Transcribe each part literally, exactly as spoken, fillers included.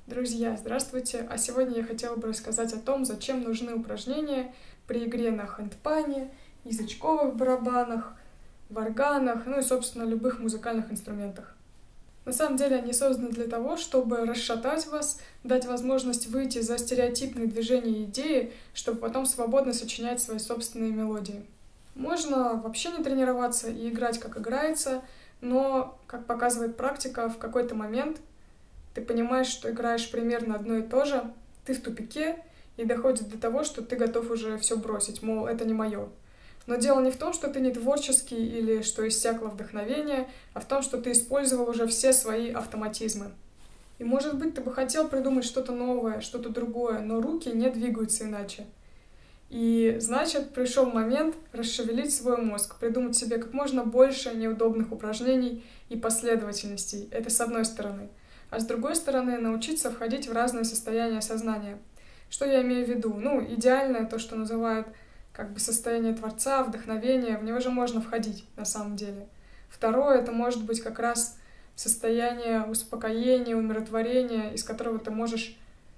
Друзья, здравствуйте! А сегодня я хотела бы рассказать о том, зачем нужны упражнения при игре на хэндпане, язычковых барабанах, варганах, ну и, собственно, любых музыкальных инструментах. На самом деле они созданы для того, чтобы расшатать вас, дать возможность выйти за стереотипные движения и идеи, чтобы потом свободно сочинять свои собственные мелодии. Можно вообще не тренироваться и играть как играется, но, как показывает практика, в какой-то момент ты понимаешь, что играешь примерно одно и то же, ты в тупике, и доходит до того, что ты готов уже все бросить, мол, это не мое. Но дело не в том, что ты не творческий или что иссякло вдохновение, а в том, что ты использовал уже все свои автоматизмы. И, может быть, ты бы хотел придумать что-то новое, что-то другое, но руки не двигаются иначе. И, значит, пришел момент расшевелить свой мозг, придумать себе как можно больше неудобных упражнений и последовательностей. Это с одной стороны. А с другой стороны, научиться входить в разные состояния сознания. Что я имею в виду? Ну, идеальное, то, что называют как бы состояние творца, вдохновение, в него же можно входить на самом деле. Второе, это может быть как раз состояние успокоения, умиротворения, из которого ты можешь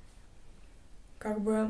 как бы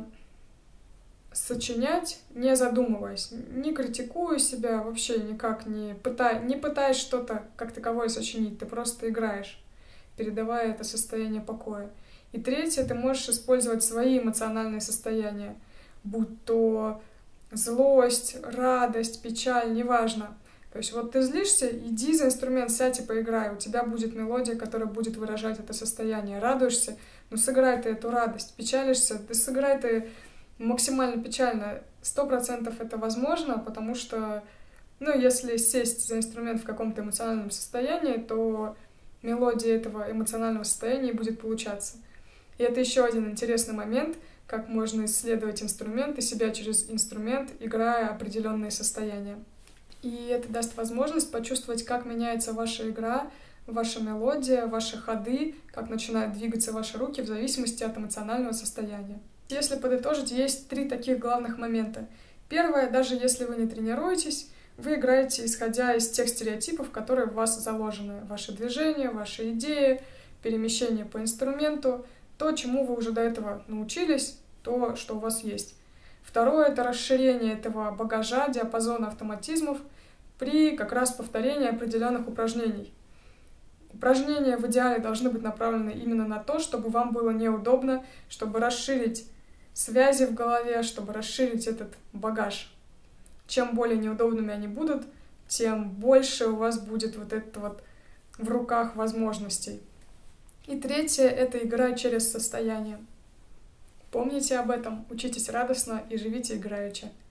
сочинять, не задумываясь, не критикуя себя, вообще никак не, пытай, не пытаясь что-то как таковое сочинить, ты просто играешь, передавая это состояние покоя. И третье, ты можешь использовать свои эмоциональные состояния, будь то злость, радость, печаль, неважно. То есть вот ты злишься, иди за инструмент, сядь и поиграй, у тебя будет мелодия, которая будет выражать это состояние. Радуешься, ну сыграй ты эту радость, печалишься, ты сыграй ты максимально печально. Сто процентов это возможно, потому что, ну, если сесть за инструмент в каком-то эмоциональном состоянии, то мелодия этого эмоционального состояния будет получаться. И это еще один интересный момент, как можно исследовать инструмент и себя через инструмент, играя определенные состояния. И это даст возможность почувствовать, как меняется ваша игра, ваша мелодия, ваши ходы, как начинают двигаться ваши руки в зависимости от эмоционального состояния. Если подытожить, есть три таких главных момента. Первое, даже если вы не тренируетесь, вы играете, исходя из тех стереотипов, которые в вас заложены. Ваши движения, ваши идеи, перемещение по инструменту, то, чему вы уже до этого научились, то, что у вас есть. Второе — это расширение этого багажа, диапазона автоматизмов при как раз повторении определенных упражнений. Упражнения в идеале должны быть направлены именно на то, чтобы вам было неудобно, чтобы расширить связи в голове, чтобы расширить этот багаж. Чем более неудобными они будут, тем больше у вас будет вот это вот в руках возможностей. И третье — это игра через состояние. Помните об этом, учитесь радостно и живите играючи.